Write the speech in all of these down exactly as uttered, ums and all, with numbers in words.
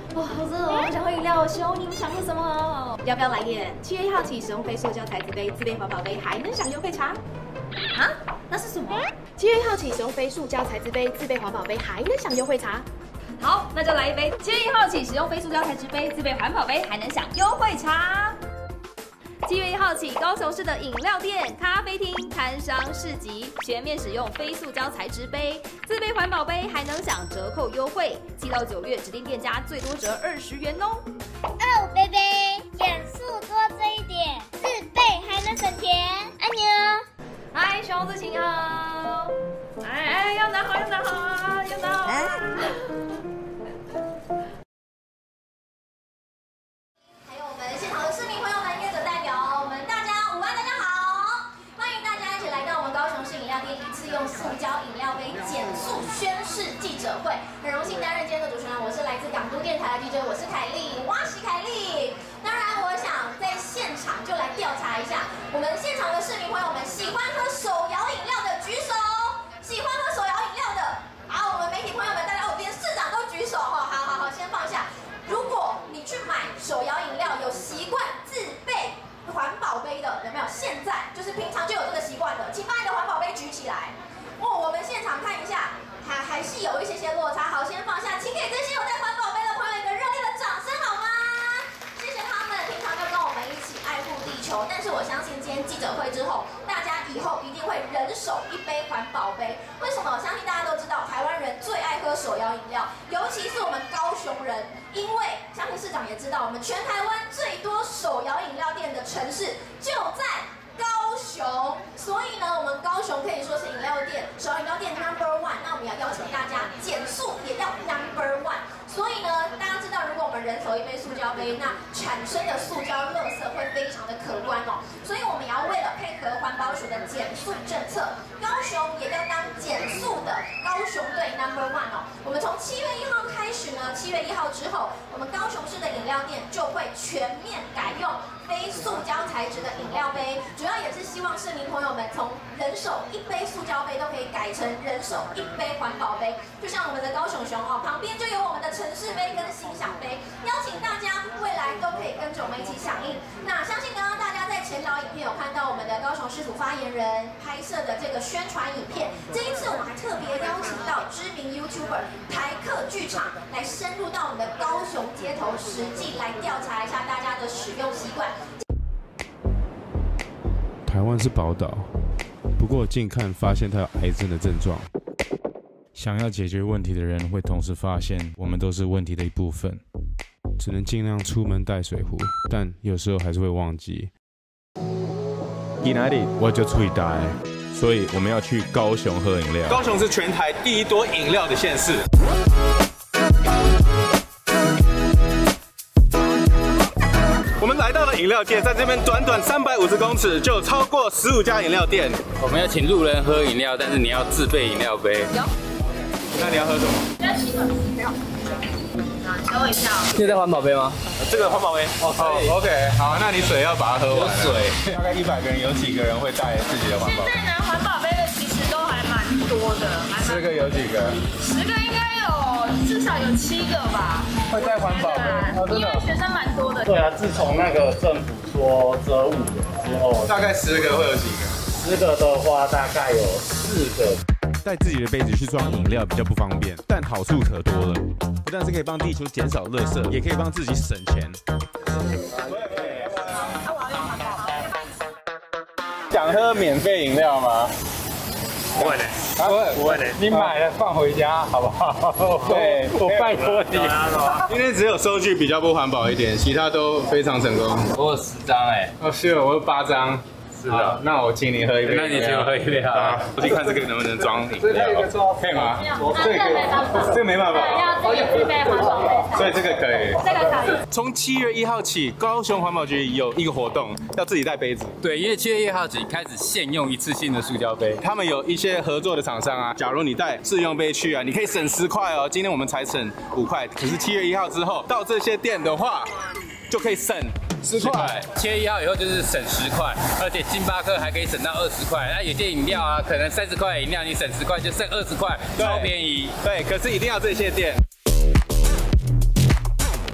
哇，好热哦！我想喝饮料，熊，你们想喝什么？要不要来点？七月一号起，使用非塑胶材质杯、自备环保杯，还能享优惠茶。啊？那是什么？七月一号起，使用非塑胶材质杯、自备环保杯，还能享优惠茶。好，那就来一杯。七月一号起，使用非塑胶材质杯、自备环保杯，还能享优惠茶。七月一号起，高雄市的饮料店、咖啡厅、摊商、市集全面使用非塑胶材质杯、自备环保杯，还能享折扣优惠。七到九月，指定店家最多折二十元哦。 哦，贝贝，减速多这一点，自备还能省钱。爱你哦。 嗨，熊子请好。哎哎，要拿好，要拿好，要拿好。用塑胶饮料杯减速宣誓记者会，很荣幸担任今天的主持人，我是来自港都电台的 D J， 我是凯莉，哇西凯莉。当然，我想在现场就来调查一下，我们现场的市民朋友们，喜欢喝手摇饮料的举手，喜欢喝手摇饮料的，好，我们媒体朋友们，大家，我连市长都举手哈，好好好，先放下。如果你去买手摇饮料，有习惯自备环保杯的，有没有？现在就是平常就有这个习惯的，请把你的环保杯举起来。哦，我们现场看一下，还还是有一些些落差。好，先放下，请给这些有带环保杯的朋友一个热烈的掌声好吗？谢谢他们，平常就跟我们一起爱护地球。但是我相信今天记者会之后，大家以后一定会人手一杯环保杯。为什么？我相信大家都知道，台湾人最爱喝手摇饮料，尤其是我们高雄人，因为相信市长也知道，我们全台湾最多手摇饮料店的城市就在高雄，所以呢，我们高雄可以说是饮料店手摇饮料店 number one。那我们要邀请大家减速也要 number one。所以呢，大家知道，如果我们人手一杯塑胶杯，那产生的塑胶垃圾会非常的可观哦。所以我们也要为了配合环保署的减速政策，高雄也要当减速的高雄队 number one 哦。我们从七月一号开始呢，七月一号之后，我们高雄市的饮料店就会全面改用非塑胶材质的饮料杯，主要也是希望市民朋友们从人手一杯塑胶杯都可以改成人手一杯环保杯，就像我们的高雄熊哦，旁边就有我们的城市杯跟欣赏杯，邀请大家未来都可以跟着我们一起响应。那相信刚刚大家在前导影片有看到我们的高雄市府发言人拍摄的这个宣传影片，这一次我们还特别邀请到知名 YouTuber 台客剧场来深入到我们的高雄街头，实际来调查一下大家的使用习惯。 台湾是宝岛，不过近看发现它有癌症的症状。想要解决问题的人会同时发现，我们都是问题的一部分。只能尽量出门带水壶，但有时候还是会忘记。 去哪里我就出去带，所以我们要去高雄喝饮料。 高雄是全台第一多饮料的县市。我们来到了饮料界，在这边短短三百五十公尺就有超过十五家饮料店。 我们要请路人喝饮料，但是你要自备饮料杯。 有。 那你要喝什么？ 要七个，不要。啊，等我一下。 你在环保杯吗？ 这个环保杯。哦，好 ，OK， 好，那你水要把它喝完。水。大概一百个人，有几个人会带自己的环保杯？ 现在拿环保杯的其实都还蛮多的。 十个有几个？ 十个应该有，至少有七个吧。 会带环保杯？哦，真的。 因为学生蛮多的。 对啊，自从那个政府说折五元之后， 大概十个会有几个？ 十个的话大概有四个。 带自己的杯子去装饮料比较不方便，但好处可多了。不但是可以帮地球减少垃圾，也可以帮自己省钱。 想喝免费饮料吗？ 不会的， 不会不会的。你买了放回家好不好？ 对， 我拜托你。 今天只有收据比较不环保一点，其他都非常成功。 我有十张哎。 哦，是，我有八张。是的，那我请你喝一杯。 那你请我喝一杯啊！ 我去看这个能不能装饮料，可以吗？这个这个没办法， 要自己自备环保杯。 所以这个可以。 这个可以。 从七月一号起，高雄环保局有一个活动，要自己带杯子。 对，因为七月一号起开始限用一次性的塑胶杯。 他们有一些合作的厂商啊，假如你带自用杯去啊，你可以省十块哦。今天我们才省五块，可是七月一号之后到这些店的话，就可以省。十块， 七月一号以后就是省十块，而且星巴克还可以省到二十块。那有些饮料啊，可能三十块饮料你省十块就剩二十块，超便宜。 对，可是一定要这些店。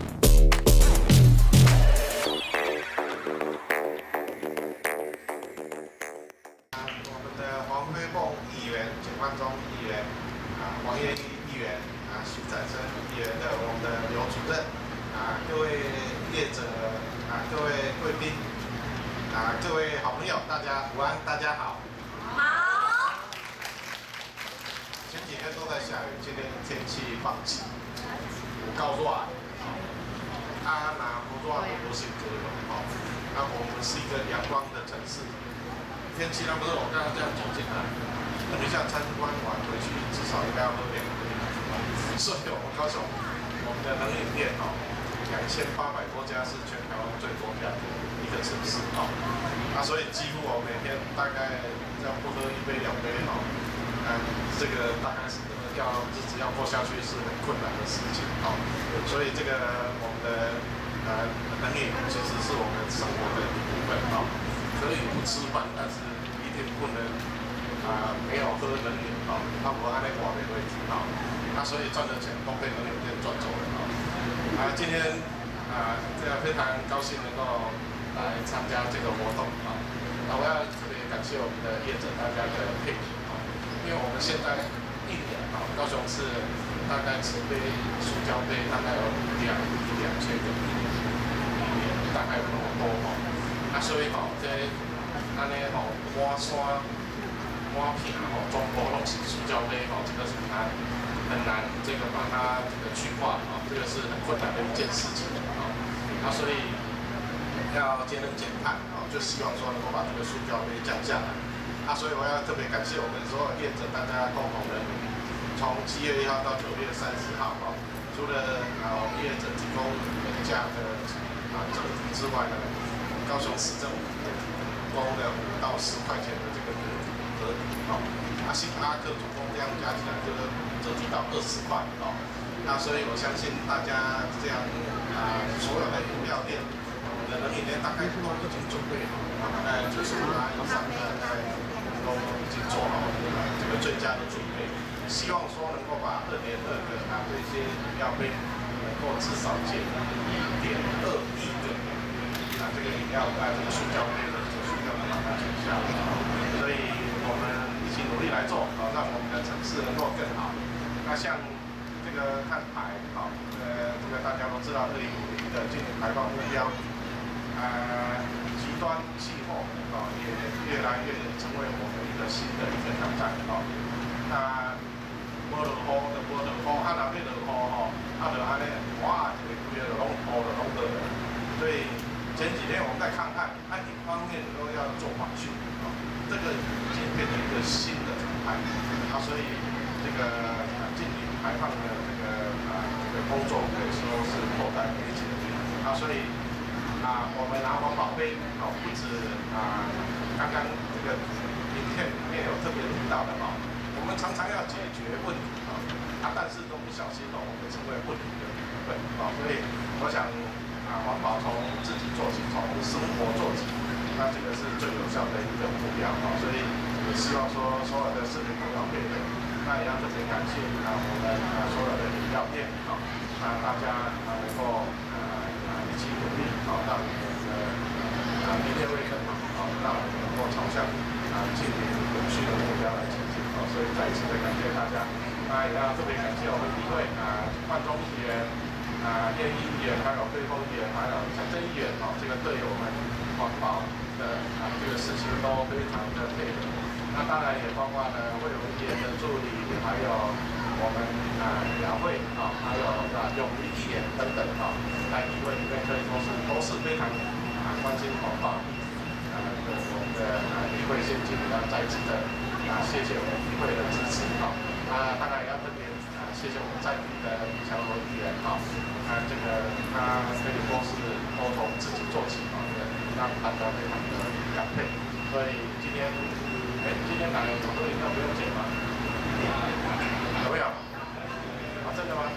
任啊，各位业者啊，各位贵宾啊，各位好朋友，大家午安，大家好。 好。 前几天都在下雨，今天天气放晴，有够热。啊，那不热就不是歌了哦。那我们是一个阳光的城市，天气那么热，我刚刚这样走进来，等一下参观完回去至少应该要喝两杯。所以我们高雄我们的冷饮店哦，两千八百多家是全台湾最多家的一个城市哦。啊，所以几乎我每天大概这样不喝一杯两杯哦，啊，这个大概是要日子要过下去是很困难的事情哦。所以这个我们的呃冷饮其实是我们生活的一部分哦。可以不吃饭，但是一定不能啊、呃、没有喝冷饮哦，啊不按那挂的位置哦。那、啊、所以赚的钱都被冷饮店赚走了啊！啊，今天啊，这个非常高兴能够来参加这个活动啊！那我要特别感谢我们的业者大家的配合啊，因为我们现在一年啊，高雄市大概持杯塑胶杯大概有两亿两千个，一年大概有那么多哦。啊，所以吼、哦，这安尼吼满山满片吼，全部拢是塑胶杯吼，这个是难。很难这个把它这个去化啊，这个是很困难的一件事情啊。那所以要节能减碳啊，就希望说能够把这个塑胶杯降下来。啊，所以我要特别感谢我们所有业者大家共同的努力。从七月一号到九月三十号啊，除了啊我们业者提供原价的啊折抵之外呢，高雄市政府提供了五到十块钱的这个折抵啊。啊，星巴克总共这样加起来就是折抵到二十块哦。那所以我相信大家这样啊，所有的饮料店，我们的冷饮店大概都已经准备好了，大概九十五趴以上的大概都已经做好这个最佳的准备。希望说能够把二点二个啊这些饮料杯能够至少减一点二亿个啊这个饮料啊这个塑胶杯的这个塑料能把它减下来。所以我们努力来做，好、让我们的城市能够更好。那像这个碳排，好、呃，这个大家都知道，二零五零的净零排放目标，呃，极端气候，啊、哦，也越来越成为我们一个新的一个挑战，哦。那无落雨就无落雨，啊，若要落雨吼，啊，就安尼，哇，一个规个就拢雨就拢落了。所以前几天我们在看看，啊，一方面都要做缓汛，哦。这个已经变成一个新的常态，啊，所以这个啊净零排放的这个啊这个工作可以说是迫在眉睫，啊，所以啊我们拿环保杯，哦，不止啊刚刚这个影片里面有特别提到的哈，我们常常要解决问题啊，啊，但是都不小心哦，我们成为问题的一部分啊，所以我想啊环保从自己做起，从生活做起。那这个是最有效的一个目标啊，所以也希望说所有的市民朋友配合，那也要特别感谢啊我们啊所有的饮料店啊，啊大家啊能够啊啊一起努力啊，让我们的啊明天会更好啊，让我们能够朝向啊近邻永续的目标来前进啊，所以再一次的感谢大家，那也要特别感谢我们议会啊范中议员啊叶议员，还有飞峰议员，还有蒋正议员啊，这个对我们环保的啊，这个事情都非常的配合。那当然也包括呢魏文议员的助理，还有我们啊雅慧啊，还有啊永怡议员等等啊，在议会里面可以说是都是非常啊关心环保啊的我们的啊议会先进，要再次的啊谢谢我们议会的支持啊。啊，当然也要特别啊谢谢我们在地的李强罗议员啊，啊这个他可以说是都从自己做起啊。让大家非常的感佩，所以今天，哎，今天来很多饮料不用钱吗？有没有？啊，真的吗？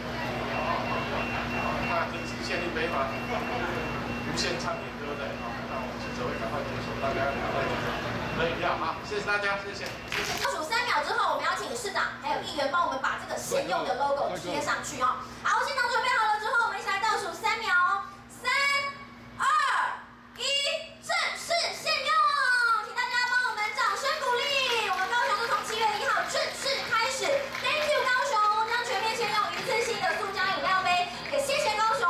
那跟限一杯吗？无限畅饮，对不对？好，那我们记者会赶快结束，大家赶快结束。喝饮料啊！谢谢大家，谢谢。 倒数三秒之后，我们要请市长还有议员帮我们把这个现用的 logo 贴上去哦。好，现场准备好了之后，我们一起来倒数三秒哦，三、二、一，正式现用！请大家帮我们掌声鼓励。我们高雄就从七月一号正式开始 ，Thank you 高雄，将全面先用一次性的塑胶饮料杯，也谢谢高雄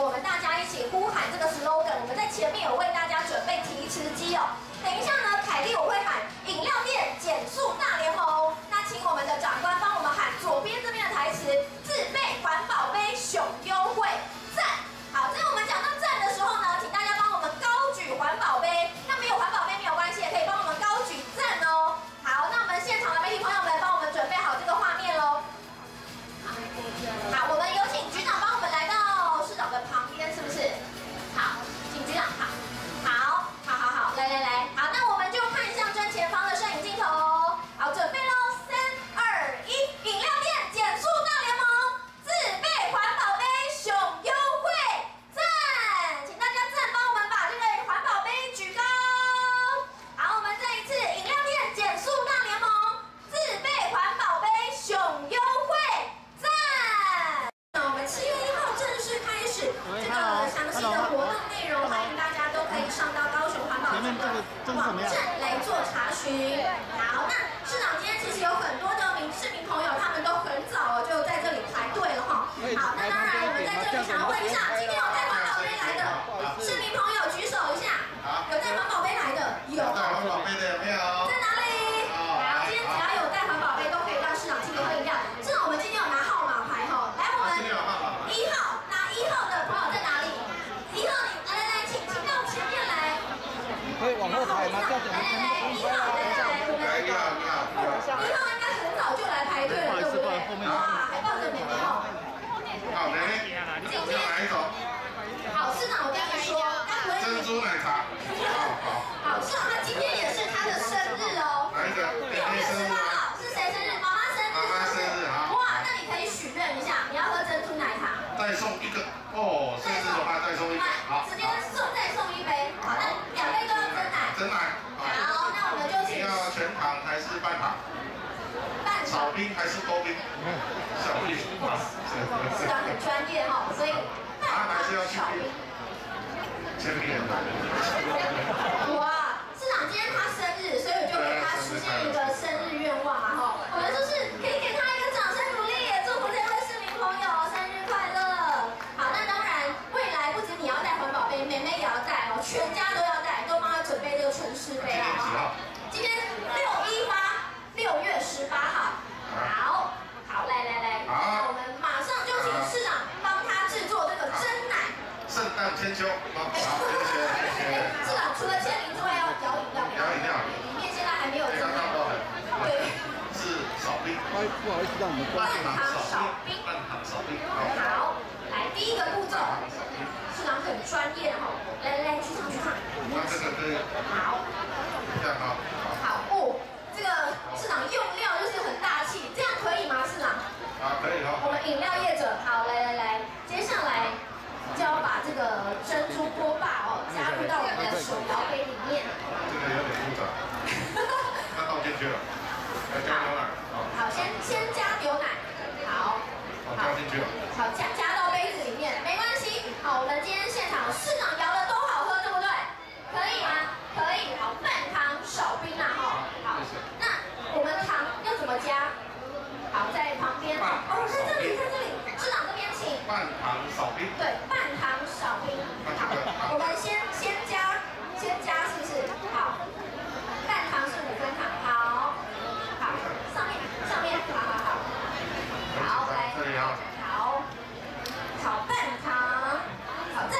我们大家一起呼喊这个 slogan。我们在前面有为大家准备提词机哦。等一下呢，凯莉我会喊饮料店减速大联盟，那请我们的长官帮我们喊左边这边的台词：自备环保杯熊优惠赞。好，在我们讲到赞的时候呢，请大家帮我们高举环保杯。那没有环保杯没有关系，也可以帮我们高举赞哦。好，那我们现场的媒体朋友们，帮我们准备好这个画面喽。好，我们有请局长帮我们来到市长的旁边，是不是？好，请局长好。好，好好好，来来来，好，那我们就看向正前方的摄影镜头。好，准备喽，三二一，饮料店减速大联盟，自备环保杯熊优惠赞，请大家赞帮我们把这个环保杯举高。好，我们再一次，饮料店减速大联盟，自备环保杯熊优惠赞。那我们七月一号正式开始这个详细的活动内容，欢迎大家都可以上到高雄环保局的网站来做查询。好，那市长今天其实有很多的民市民朋友，他们都很早就在这里排队了哈。好，那当然我们在这里想要问一下，今天有带环保杯来的市民朋友举手一下，有带环保杯来的？有。 带环保杯的有没有？ 在哪里？好，今天只要有带环保杯，都可以让市长请你喝饮料。市长，我们今天有拿号码牌哈，来我们一号，拿一号的朋友在哪里？一号，你来来来，请请到前面来。可以往后排吗？来来来，一号，来来来，我们一号，一号，一号应该很早就来排队了，对不对？哇，还抱着妹妹哦。 好，妹妹，今天哪一种？ 好，市长，我跟你说，该不会珍珠奶茶。好好。 好，市长他今天也是他的生日哦。 哪一个？ 六月十八号是谁生日？妈妈生日。 妈妈生日好。 哇，那你可以许愿一下，你要喝珍珠奶茶。 再送一个哦，生日的话再送一个。好。 直接送再送一杯。好，那两杯都要真奶。 真奶。 好，那我们就请。 你要全糖还是半糖？ 半糖。 少冰还是多冰？少冰。 市长很专业哈，所以半糖少冰。 前面的。 哇，市长今天他生日，所以我就给他实现一个生日愿望嘛哈。我们就是可以给他一个掌声鼓励，祝福这位市民朋友生日快乐。好，那当然未来不止你要带环保杯，妹妹也要带哦，全家都要带，都帮他准备这个纯湿杯啊。今天六一八，六月十八号。好，好，来来来，那我们马上就请市长帮他制作这个真奶。 圣诞千秋，好，谢谢，谢谢。 市长除了签名之外，要摇饮料， 摇饮料， 里面现在还没有真奶。对， 是少冰。 不好意思，让我们半糖少冰。 半糖少冰。 好，来第一个步骤，市长很专业哈，来来来，局长局长。 那这个可以。 好。 这样好。 好哦，这个市长用料就是很大气，这样可以吗，市长？ 啊，可以哦。 我们饮料业者，好，来来来，接下来。就要把这个珍珠波霸哦加入到我们的手摇杯里面。 这个有点复杂。那倒进去了。要加牛奶。 好，先先加牛奶。好。 好，加进去了。 好，加加到杯子里面，没关系。好，我们今天现场市长摇的都好喝，对不对？可以吗？可以。好，半糖少冰啊哈。好，那我们糖要怎么加？好，在旁边。哦，在这里，在这里，市长这边请。 半糖少冰。 对，半糖少冰。好，我们先先加，先加是不是？好，半糖是五分糖。好，好，上面上面，好好好。好，来。 这里啊。 好，好半糖。好，再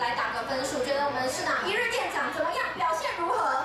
来打个分数，觉得我们市长一日店长怎么样？表现如何？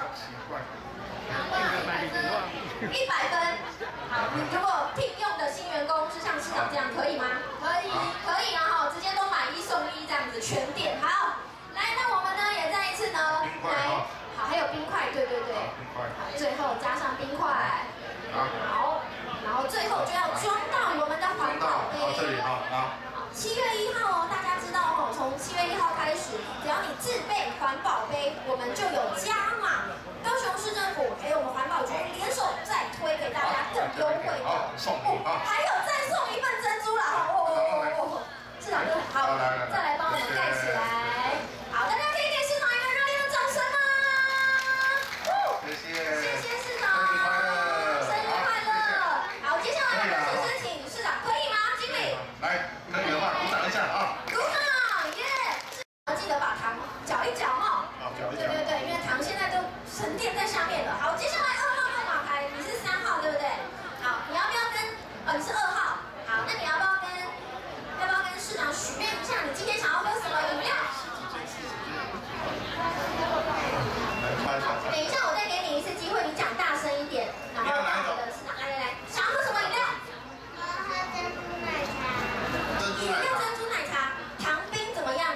一百分。好，你如果聘用的新员工是像市长这样，可以吗？可以，可以，然后直接都买一送一这样子，全店。好，来，那我们呢也再一次呢，来，好，还有冰块，对对对，好，最后加上冰块，好，然后最后就要装到我们的环保杯。 这里好，好。 七月一号哦，大家知道哦，从七月一号开始，只要你自备环保杯，我们就有加码。高雄市政府还有我们环保局联手再推给大家更优惠的，哦，还有再送一份珍珠啦！哦哦哦，市长哥，好，再来帮我们盖起来。好，大家可以给市长一个热烈的掌声吗？谢谢，谢谢市长，生日快乐！好，接下来我们是是请市长，可以吗？经理， 来，可以的话鼓掌一下啊！ 鼓掌，耶！记得把糖搅一搅哈。 好，搅一搅。 对对对，因为糖现在都沉淀在下面了。好，接下来二号号码牌，你是三号对不对？好，你要不要跟？哦，你是二号。好，那你要不要跟？要不要跟市长许愿一下？你今天想要喝什么饮料？等一下，我再给你一次机会，你讲大声一点，然后让我的市长来来来，想要喝什么饮料？ 我要喝珍珠奶茶。 珍珠奶饮料茶。 珍珠奶茶，糖冰怎么样？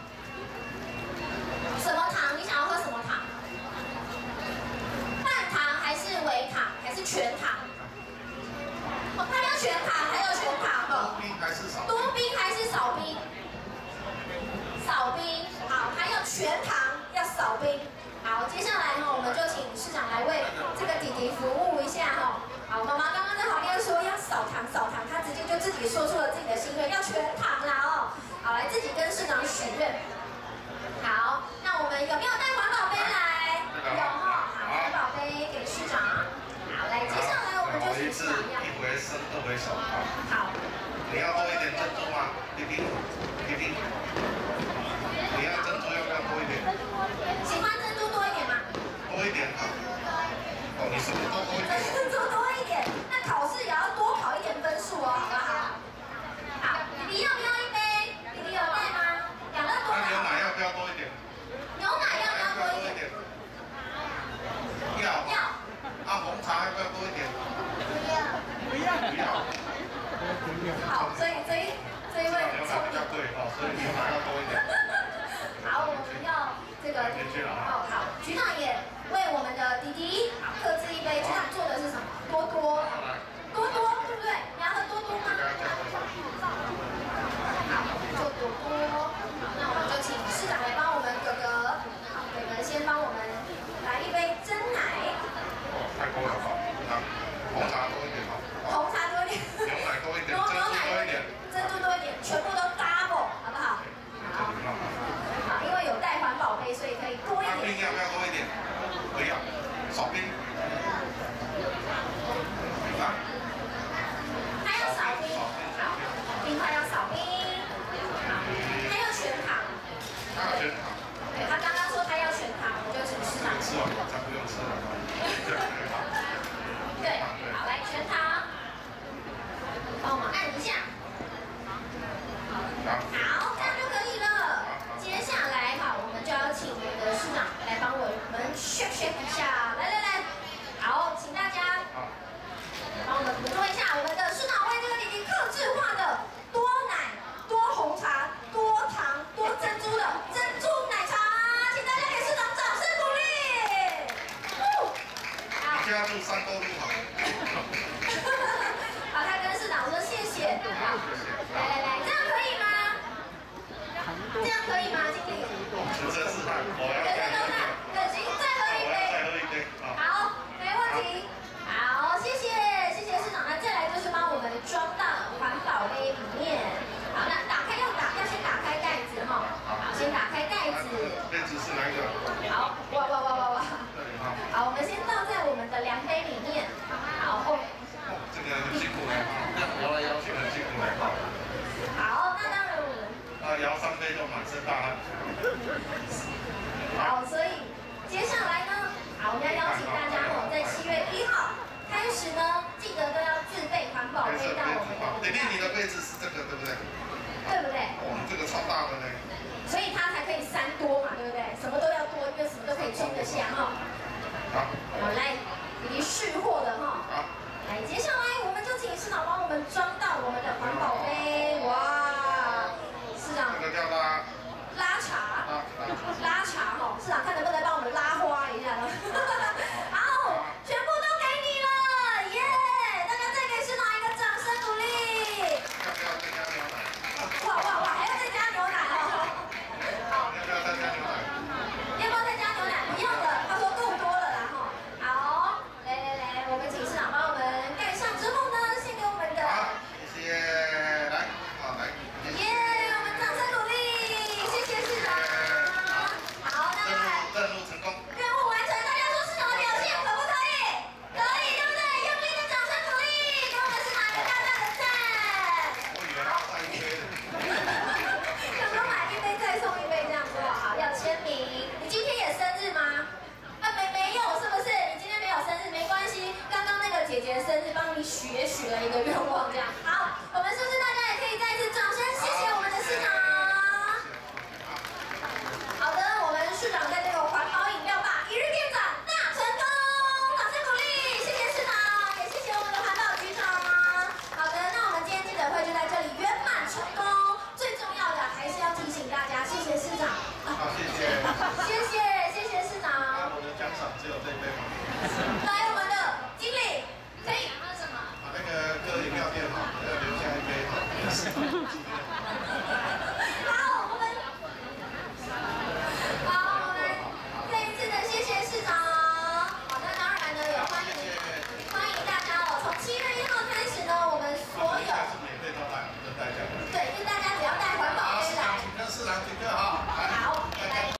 什么糖？你想要喝什么糖？半糖还是微糖还是全糖？哦，他要全糖，还有全糖哦。 冰还是少？ 多冰还是少冰？少冰。好，还有全糖，要少冰。好，接下来哈，我们就请市长来为这个弟弟服务一下哈。好，妈妈刚刚在旁边说要少糖少糖，他直接就自己说出了自己的心愿，要全糖啦哦。好，来自己跟市长许愿。好，那我们有没有带环保杯来？有哈，好，环保杯给市长。好，来，接下来我们就请市长一样。 一回生，二回熟。 好， 你要多一点珍珠吗？冰冰，冰冰。你要珍珠要不要多一点？ 喜欢珍珠多一点吗？ 多一点好。哦，你是不是多多一点？ 珍珠多一点，那考试也要多考一点分数哦，好不好？好，弟弟要不要一杯？弟弟有带吗？养乐多。 那牛奶要不要多一点？ 牛奶要不要多一点？ 要。 要。 啊，红茶要不要多一点？ 不要。 不要。不要。 好，所以这一这一位牛奶比较贵哦，所以牛奶要多一点。 好，我们要这个哦，好，局长也为我们的弟弟好客制一杯。局长做的是什么？多多，多多，对不对？你要喝多多吗？好，做多多。好，那我们就请市长来帮我们哥哥，好，哥哥先帮我们来一杯真奶。 哦，太多了吧？啊，红茶多一点好。 红茶多一点。 牛奶多一点， 牛珍珠奶多一点， 珍珠多一点，全部都 double， 好不好？好。好，因为有带环保杯，所以可以多一点。 冰要不要多一点？不要，少冰。啊？ 还要少冰，好，冰块要少冰，好，还有全糖。 还有全糖。 对，他刚刚说他要全糖，我就请市长。 吃完才不用吃了。 对，好，来全糖，帮我们按一下。好，这样就可以了。接下来哈，我们就要请我们的市长来帮我们 shake shake 一下，来来来，好，请大家帮我们捕捉一下我们的市长为这个弟弟客制化的多奶、多红茶、多糖、多珍珠的珍珠奶茶，请大家给市长掌声鼓励。好， 加入三多路好。 好，他跟市长说谢谢。好，来来来，这样可以吗？这样可以吗，经理？ 全身是汗，我要全身都汗，对，行，再喝一杯。 再喝一杯。 好，没问题。好，谢谢，谢谢市长。那再来就是帮我们装到环保杯里面。好，那打开要打，要先打开盖子哈。好，先打开盖子。 杯子是哪一个？ 好，哇哇哇哇哇。好，我们先倒在我们的量杯里面。好，哦。 这个很辛苦嘞，摇来摇去很辛苦嘞。 好，那当然我们。 啊，摇三杯就满身大汗。 好，所以接下来呢，好，我们要邀请大家哦，在七月一号开始呢，记得都要自备环保杯到我们的。 弟弟，你的杯子是这个对不对？ 对不对？ 哦，这个超大的呢。 所以它才可以三想哦。好，来。